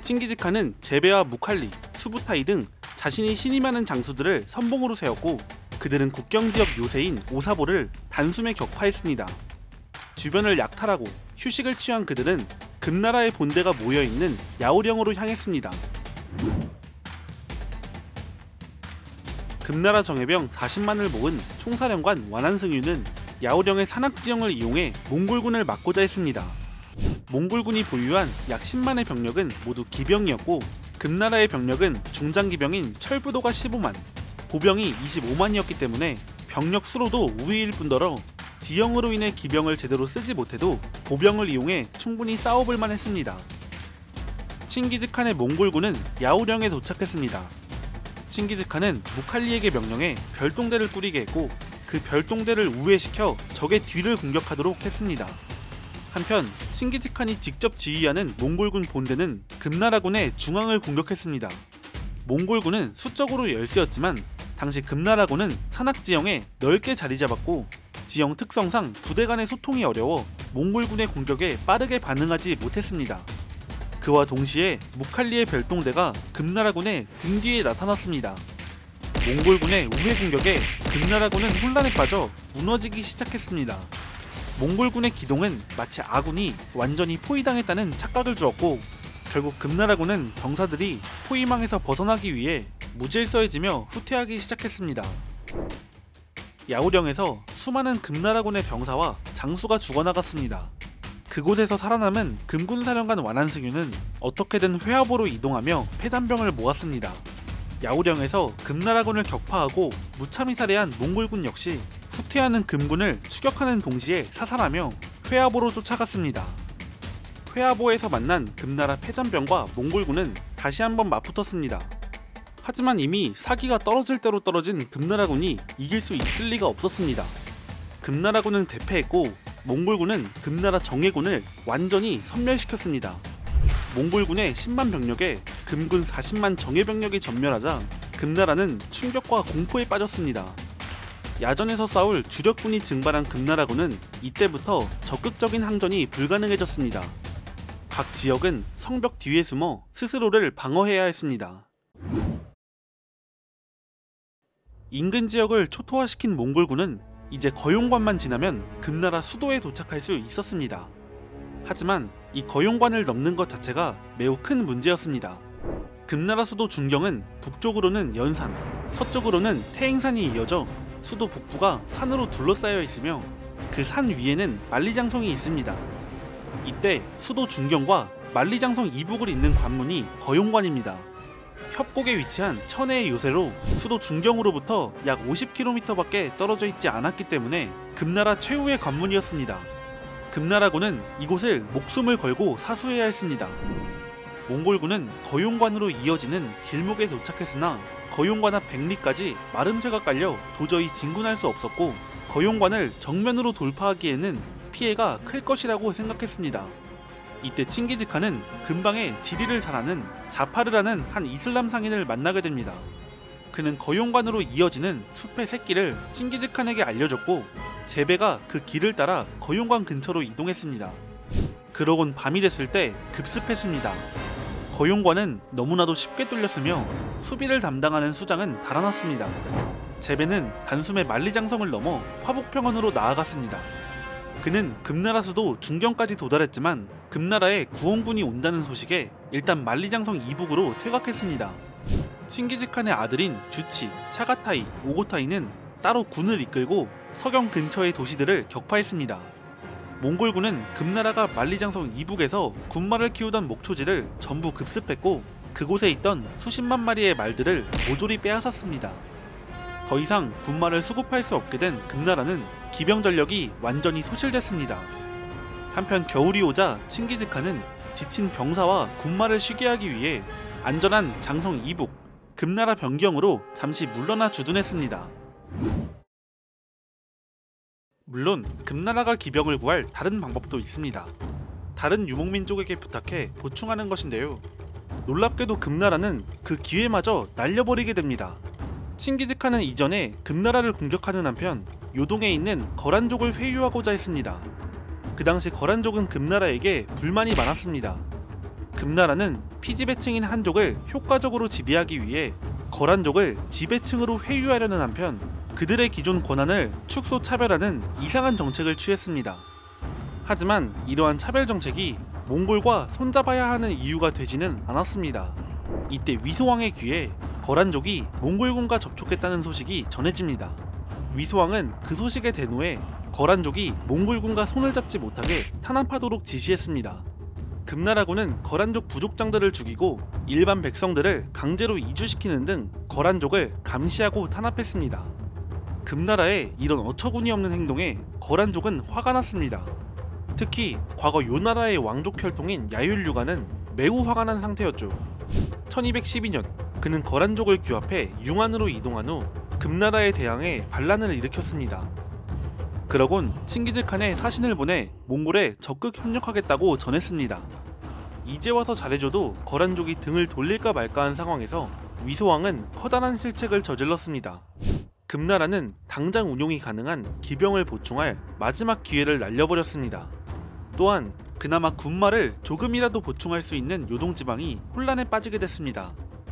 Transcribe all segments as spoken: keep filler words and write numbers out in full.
칭기즈칸은 제베와 무칼리, 수부타이 등 자신이 신임하는 장수들을 선봉으로 세웠고 그들은 국경지역 요새인 오사보를 단숨에 격파했습니다. 주변을 약탈하고 휴식을 취한 그들은 금나라의 본대가 모여있는 야오령으로 향했습니다. 금나라 정예병 사십만을 모은 총사령관 완한승유는 야오령의 산악지형을 이용해 몽골군을 막고자 했습니다. 몽골군이 보유한 약 십만의 병력은 모두 기병이었고 금나라의 병력은 중장기병인 철부도가 십오만, 보병이 이십오만이었기 때문에 병력 수로도 우위일 뿐더러 지형으로 인해 기병을 제대로 쓰지 못해도 보병을 이용해 충분히 싸워볼만 했습니다. 칭기즈칸의 몽골군은 야오령에 도착했습니다. 칭기즈칸은 무칼리에게 명령해 별동대를 꾸리게 했고 그 별동대를 우회시켜 적의 뒤를 공격하도록 했습니다. 한편 칭기즈칸이 직접 지휘하는 몽골군 본대는 금나라군의 중앙을 공격했습니다. 몽골군은 수적으로 열세였지만 당시 금나라군은 산악지형에 넓게 자리잡았고 지형 특성상 부대 간의 소통이 어려워 몽골군의 공격에 빠르게 반응하지 못했습니다. 그와 동시에 무칼리의 별동대가 금나라군의 등 뒤에 나타났습니다. 몽골군의 우회 공격에 금나라군은 혼란에 빠져 무너지기 시작했습니다. 몽골군의 기동은 마치 아군이 완전히 포위당했다는 착각을 주었고 결국 금나라군은 병사들이 포위망에서 벗어나기 위해 무질서해지며 후퇴하기 시작했습니다. 야오령에서 수많은 금나라군의 병사와 장수가 죽어나갔습니다. 그곳에서 살아남은 금군사령관 완한승유는 어떻게든 회화보로 이동하며 패잔병을 모았습니다. 야오령에서 금나라군을 격파하고 무참히 살해한 몽골군 역시 후퇴하는 금군을 추격하는 동시에 사살하며 회화보로 쫓아갔습니다. 회화보에서 만난 금나라 패잔병과 몽골군은 다시 한번 맞붙었습니다. 하지만 이미 사기가 떨어질 대로 떨어진 금나라군이 이길 수 있을 리가 없었습니다. 금나라군은 대패했고 몽골군은 금나라 정예군을 완전히 섬멸시켰습니다. 몽골군의 십만 병력에 금군 사십만 정예병력이 전멸하자 금나라는 충격과 공포에 빠졌습니다. 야전에서 싸울 주력군이 증발한 금나라군은 이때부터 적극적인 항전이 불가능해졌습니다. 각 지역은 성벽 뒤에 숨어 스스로를 방어해야 했습니다. 인근 지역을 초토화시킨 몽골군은 이제 거용관만 지나면 금나라 수도에 도착할 수 있었습니다. 하지만 이 거용관을 넘는 것 자체가 매우 큰 문제였습니다. 금나라 수도 중경은 북쪽으로는 연산, 서쪽으로는 태행산이 이어져 수도 북부가 산으로 둘러싸여 있으며 그 산 위에는 만리장성이 있습니다. 이때 수도 중경과 만리장성 이북을 잇는 관문이 거용관입니다. 협곡에 위치한 천혜의 요새로 수도 중경으로부터 약 오십 킬로미터밖에 떨어져 있지 않았기 때문에 금나라 최후의 관문이었습니다. 금나라군은 이곳을 목숨을 걸고 사수해야 했습니다. 몽골군은 거용관으로 이어지는 길목에 도착했으나 거용관 앞 백리까지 마름쇠가 깔려 도저히 진군할 수 없었고 거용관을 정면으로 돌파하기에는 피해가 클 것이라고 생각했습니다. 이때 칭기즈칸은 근방에 지리를 잘 아는 자파르라는 한 이슬람 상인을 만나게 됩니다. 그는 거용관으로 이어지는 숲의 새길을 칭기즈칸에게 알려줬고 제베가 그 길을 따라 거용관 근처로 이동했습니다. 그러곤 밤이 됐을 때 급습했습니다. 거용관은 너무나도 쉽게 뚫렸으며 수비를 담당하는 수장은 달아났습니다. 제베는 단숨에 만리장성을 넘어 화북평원으로 나아갔습니다. 그는 금나라 수도 중경까지 도달했지만 금나라에 구원군이 온다는 소식에 일단 만리장성 이북으로 퇴각했습니다. 칭기즈칸의 아들인 주치, 차가타이, 오고타이는 따로 군을 이끌고 서경 근처의 도시들을 격파했습니다. 몽골군은 금나라가 만리장성 이북에서 군말을 키우던 목초지를 전부 급습했고 그곳에 있던 수십만 마리의 말들을 모조리 빼앗았습니다. 더 이상 군말을 수급할 수 없게 된 금나라는 기병 전력이 완전히 소실됐습니다. 한편 겨울이 오자 칭기즈칸은 지친 병사와 군말을 쉬게 하기 위해 안전한 장성 이북, 금나라 변경으로 잠시 물러나 주둔했습니다. 물론 금나라가 기병을 구할 다른 방법도 있습니다. 다른 유목민족에게 부탁해 보충하는 것인데요. 놀랍게도 금나라는 그 기회마저 날려버리게 됩니다. 칭기즈칸은 이전에 금나라를 공격하는 한편 요동에 있는 거란족을 회유하고자 했습니다. 그 당시 거란족은 금나라에게 불만이 많았습니다. 금나라는 피지배층인 한족을 효과적으로 지배하기 위해 거란족을 지배층으로 회유하려는 한편 그들의 기존 권한을 축소 차별하는 이상한 정책을 취했습니다. 하지만 이러한 차별 정책이 몽골과 손잡아야 하는 이유가 되지는 않았습니다. 이때 위소왕의 귀에 거란족이 몽골군과 접촉했다는 소식이 전해집니다. 위소왕은 그 소식에 대노해 거란족이 몽골군과 손을 잡지 못하게 탄압하도록 지시했습니다. 금나라군은 거란족 부족장들을 죽이고 일반 백성들을 강제로 이주시키는 등 거란족을 감시하고 탄압했습니다. 금나라의 이런 어처구니없는 행동에 거란족은 화가 났습니다. 특히 과거 요나라의 왕족 혈통인 야율류가는 매우 화가 난 상태였죠. 천이백십이 년 그는 거란족을 규합해 융안으로 이동한 후 금나라에 대항해 반란을 일으켰습니다. 그러곤 칭기즈칸에 사신을 보내 몽골에 적극 협력하겠다고 전했습니다. 이제 와서 잘해줘도 거란족이 등을 돌릴까 말까한 상황에서 위소왕은 커다란 실책을 저질렀습니다. 금나라는 당장 운용이 가능한 기병을 보충할 마지막 기회를 날려버렸습니다. 또한 그나마 군마를 조금이라도 보충할 수 있는 요동지방이 혼란에 빠지게 됐습니다.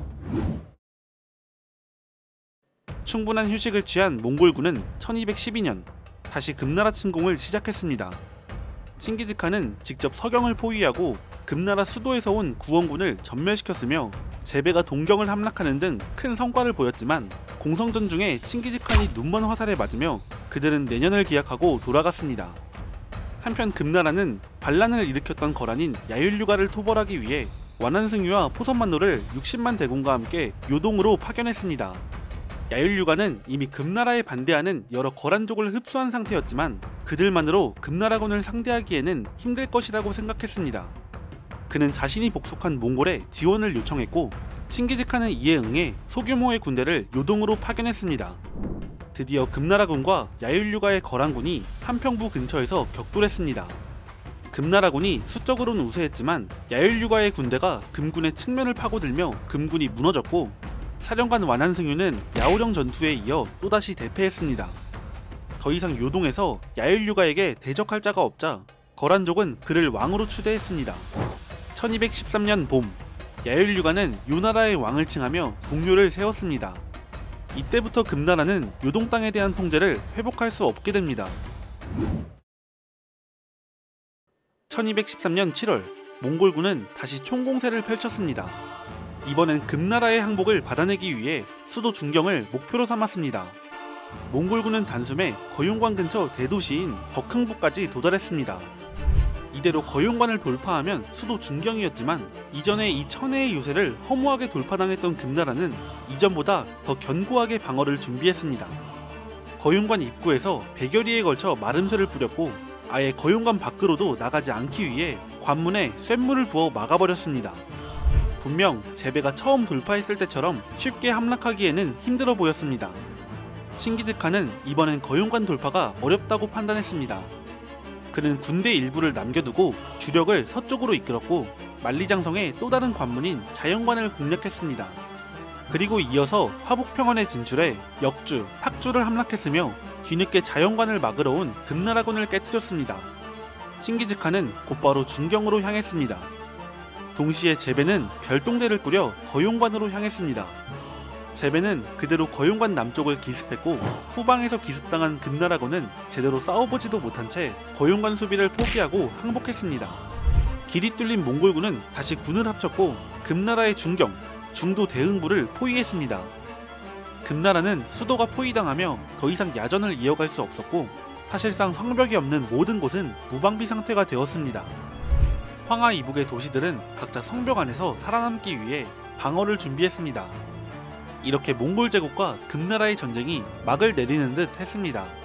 충분한 휴식을 취한 몽골군은 천이백십이 년 다시 금나라 침공을 시작했습니다. 칭기즈칸은 직접 서경을 포위하고 금나라 수도에서 온 구원군을 전멸시켰으며 제베가 동경을 함락하는 등 큰 성과를 보였지만 공성전 중에 칭기즈칸이 눈먼 화살에 맞으며 그들은 내년을 기약하고 돌아갔습니다. 한편 금나라는 반란을 일으켰던 거란인 야율류가를 토벌하기 위해 완한승유와 포선만노를 육십만 대군과 함께 요동으로 파견했습니다. 야율류가는 이미 금나라에 반대하는 여러 거란족을 흡수한 상태였지만 그들만으로 금나라군을 상대하기에는 힘들 것이라고 생각했습니다. 그는 자신이 복속한 몽골에 지원을 요청했고 칭기즈칸은 이에 응해 소규모의 군대를 요동으로 파견했습니다. 드디어 금나라군과 야율류가의 거란군이 한평부 근처에서 격돌했습니다. 금나라군이 수적으로는 우세했지만 야율류가의 군대가 금군의 측면을 파고들며 금군이 무너졌고 사령관 완한승유는 야오령 전투에 이어 또다시 대패했습니다. 더 이상 요동에서 야율류가에게 대적할 자가 없자 거란족은 그를 왕으로 추대했습니다. 천이백십삼 년 봄, 야율류가는 요나라의 왕을 칭하며 동료를 세웠습니다. 이때부터 금나라는 요동 땅에 대한 통제를 회복할 수 없게 됩니다. 천이백십삼 년 칠월, 몽골군은 다시 총공세를 펼쳤습니다. 이번엔 금나라의 항복을 받아내기 위해 수도 중경을 목표로 삼았습니다. 몽골군은 단숨에 거윤관 근처 대도시인 덕흥부까지 도달했습니다. 이대로 거윤관을 돌파하면 수도 중경이었지만 이전에 이 천혜의 요새를 허무하게 돌파당했던 금나라는 이전보다 더 견고하게 방어를 준비했습니다. 거윤관 입구에서 백여리에 걸쳐 마름쇠를 뿌렸고 아예 거윤관 밖으로도 나가지 않기 위해 관문에 쇳물을 부어 막아버렸습니다. 분명 제베가 처음 돌파했을 때처럼 쉽게 함락하기에는 힘들어 보였습니다. 칭기즈칸은 이번엔 거윤관 돌파가 어렵다고 판단했습니다. 그는 군대 일부를 남겨두고 주력을 서쪽으로 이끌었고 만리장성의 또 다른 관문인 자연관을 공략했습니다. 그리고 이어서 화북평원에 진출해 역주, 탁주를 함락했으며 뒤늦게 자연관을 막으러 온 금나라군을 깨트렸습니다. 칭기즈칸은 곧바로 중경으로 향했습니다. 동시에 제베는 별동대를 꾸려 거윤관으로 향했습니다. 제베는 그대로 거윤관 남쪽을 기습했고 후방에서 기습당한 금나라군은 제대로 싸워보지도 못한 채 거윤관 수비를 포기하고 항복했습니다. 길이 뚫린 몽골군은 다시 군을 합쳤고 금나라의 중경, 중도 대흥부를 포위했습니다. 금나라는 수도가 포위당하며 더 이상 야전을 이어갈 수 없었고 사실상 성벽이 없는 모든 곳은 무방비 상태가 되었습니다. 황하 이북의 도시들은 각자 성벽 안에서 살아남기 위해 방어를 준비했습니다. 이렇게 몽골 제국과 금나라의 전쟁이 막을 내리는 듯 했습니다.